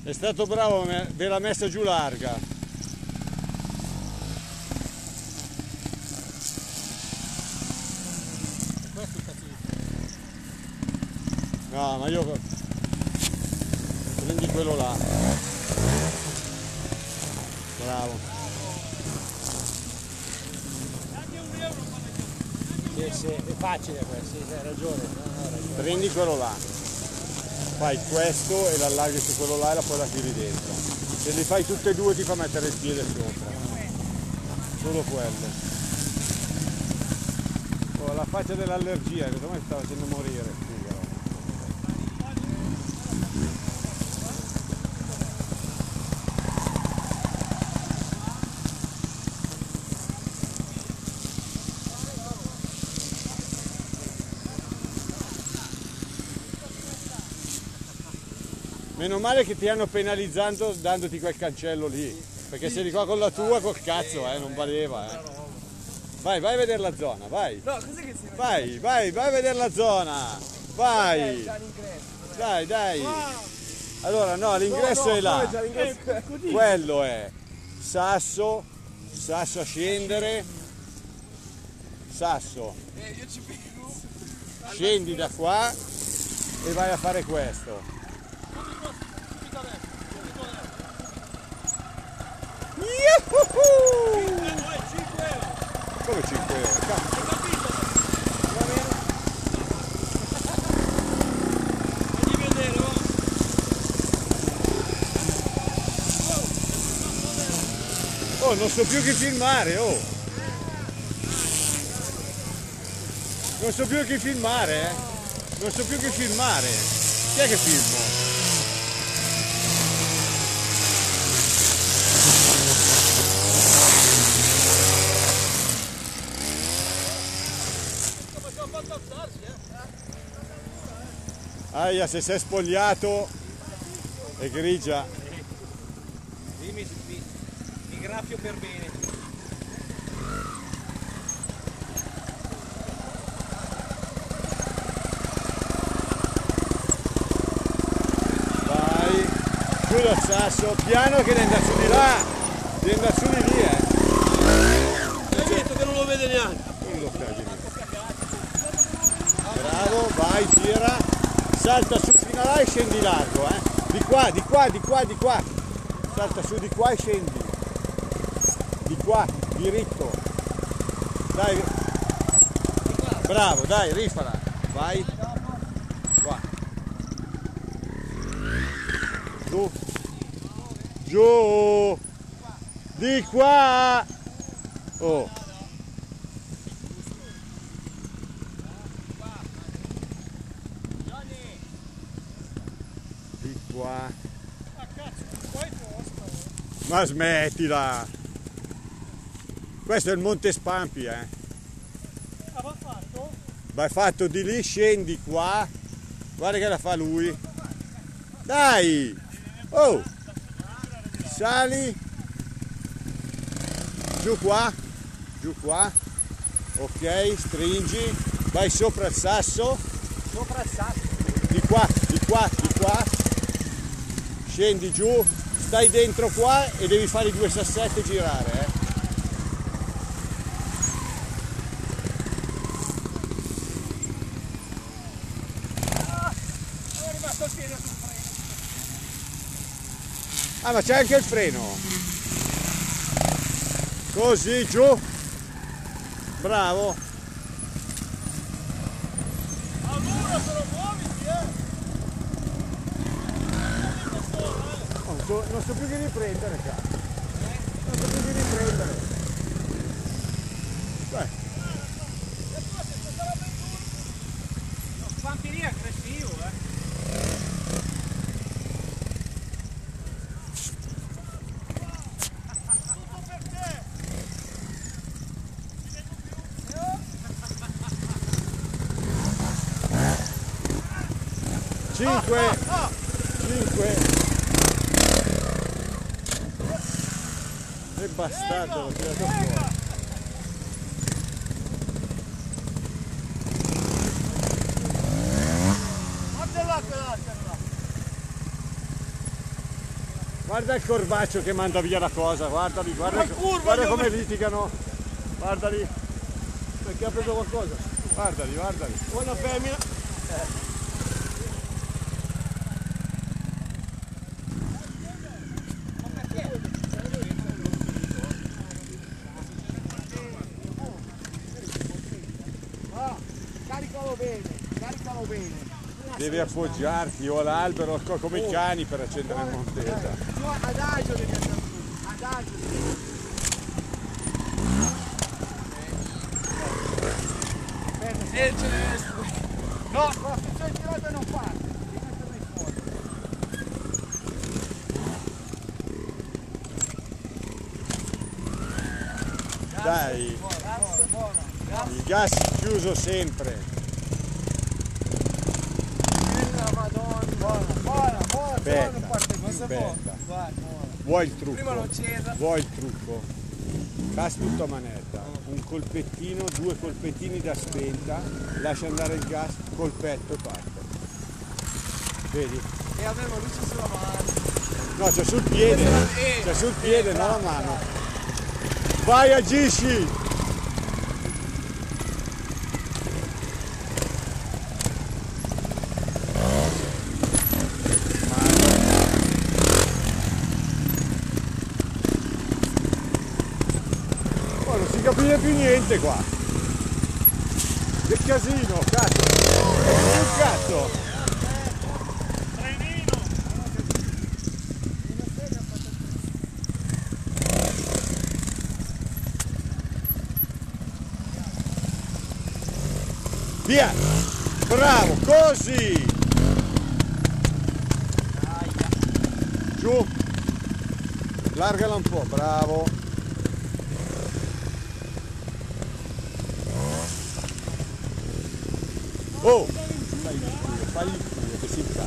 È stato bravo, ve l'ha messa giù larga. Questo è il cazzo di... No, ma io... Prendi quello là. Bravo. Sì, è facile questo, sì, hai ragione. Prendi quello là. Fai questo e l'allarghi su quello là e poi la tiri dentro. Se li fai tutte e due ti fa mettere il piede sopra. Solo quello. Oh, la faccia dell'allergia, che mi sta facendo morire, scusa. Meno male che ti hanno penalizzato dandoti quel cancello lì, perché se di qua con la tua col cazzo non valeva. Vai a vedere la zona, vai. No, cos'è che si vai a vedere la zona. Vai. Dai. Allora no, l'ingresso è là. Quello è sasso a scendere. Sasso. Scendi da qua e vai a fare questo. Come 5 euro? Oh, non so più che filmare, oh! Non so più che filmare, Non so più che filmare! Chi è che filmo? Aia, se sei spogliato è grigia. Mi graffio per bene. Vai, giù dal sasso, piano che devi andare su di là, devi andare su di lì, Hai detto che non lo vede neanche. Non lo caghi. Bravo, vai, gira, salta su fino a là e scendi largo, Di qua. Salta su di qua e scendi. Di qua, diritto. Dai. Bravo, dai, rifala. Vai. Qua. Giù. Giù. Di qua. Oh. Di qua. Ma smettila! Questo è il Monte Spampi, Ah, va fatto? Vai fatto di lì, scendi qua. Guarda che la fa lui. Dai! Oh! Sali. Giù qua. Ok, stringi. Vai sopra il sasso. Sopra il sasso. Di qua. Scendi giù. Stai dentro qua e devi fare i 2 sassetti e girare, Sono rimasto il piede sul freno. Ah, ma c'è anche il freno. Così, giù. Bravo. Allora se lo muoviti, Non so più che riprendere qua. Non so più che riprendere. Beh. Lo spampi lì è aggressivo, Tutto per te! 5. Che bastardo, l'ho tirato fuori. Guarda il corbaccio che manda via la cosa, guardali, guarda come litigano. Guardali. Perché ha preso qualcosa? Guardali, guardali. Buona femmina. Caricalo bene, caricalo bene. Devi appoggiarti o all'albero come i cani per accendere il montesa. Tu adagio devi andare su, adagio. No, con la frizione tirata non parte, devi metterli fuori. Dai, il gas chiuso sempre. Buona, Aspetta, vuoi il prima non trucco? c'era. Vuoi il trucco? Gas tutto a manetta, un colpettino, 2 colpettini da spenta, lascia andare il gas, colpetto e parte. Vedi? E avevo luce sulla mano. No, c'è sul piede, c'è sul piede, non la mano. Vai, agisci! Non si capisce più niente qua. Che casino, cazzo! Che cazzo! Via! Bravo, così! Giù! Largala un po', bravo! Oh! Fai il culo, che si